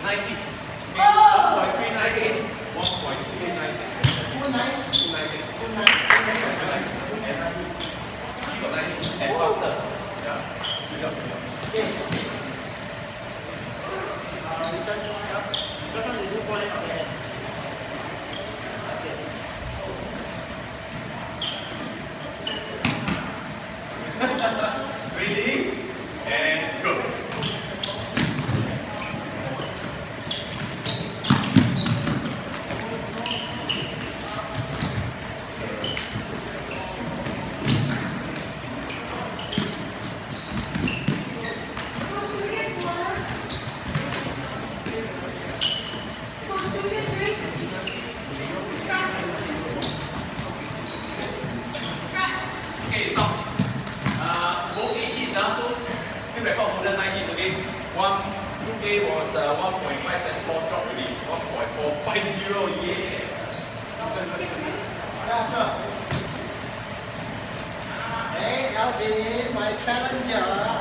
90. Okay, 1.398, 1.396. 296. 296. She got 90 and faster. Yeah. Good job. Okay. Return. Just want to do 4 legs on the head. Ready? And go. Okay, stop. Both hits, so still record more than 90 again. One, 2A was 1.574, drop already. 1.450, yeah. Yeah, sure. Hey, LB, my challenger.